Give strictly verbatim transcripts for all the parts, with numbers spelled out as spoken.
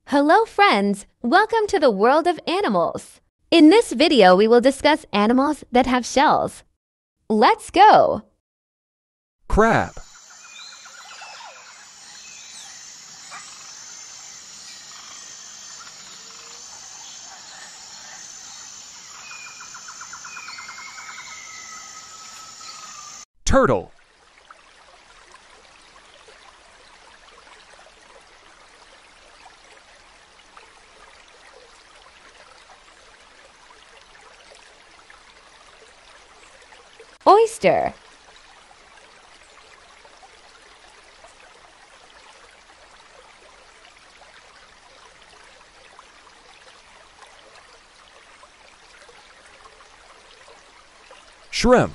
Hello friends, welcome to the world of animals. In this video, we will discuss animals that have shells. Let's go! Crab. Turtle. Oyster. Shrimp.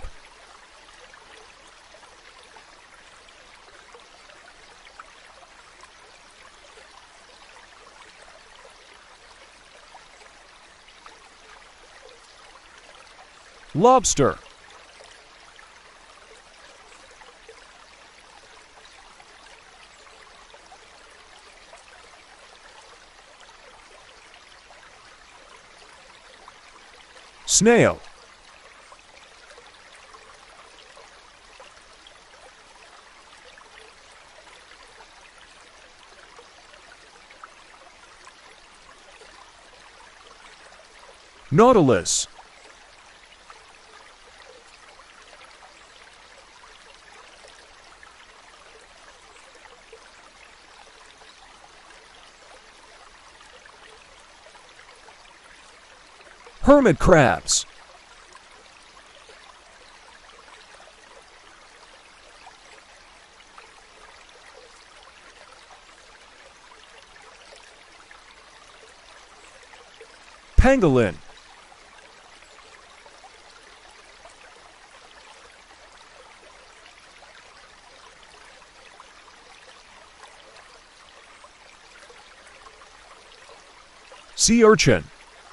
Lobster. Snail. Nautilus. Hermit crabs. Pangolin. Sea urchin.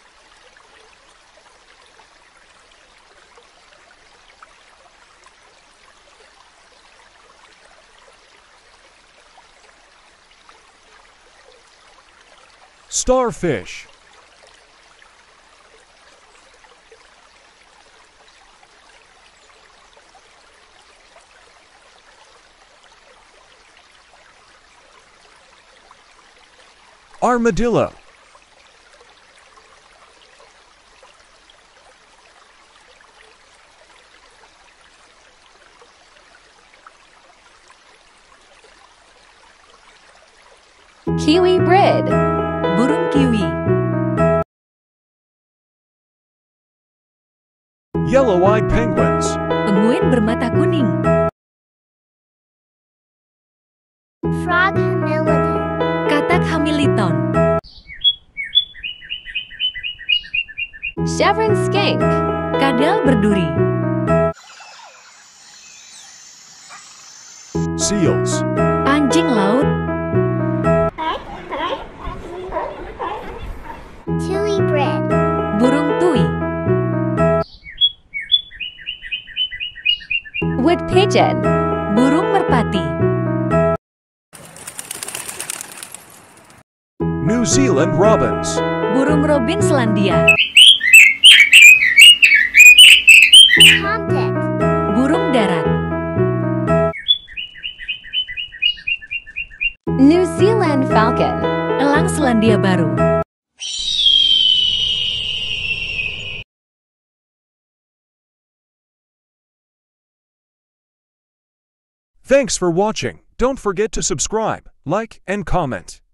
Starfish. Armadillo. Kiwi bird. Burung kiwi. Yellow-eyed penguins. Penguin bermata kuning. Frog humility. Katak Hamilton. Chevron skink. Kadal berduri. Seals. Anjing laut. Tui bread. Burung tui. Wood pigeon. Burung merpati. New Zealand robins. Burung robin Selandia. Tomtit. Burung darat. New Zealand falcon. Elang Selandia Baru. Thanks for watching. Don't forget to subscribe, like, and comment.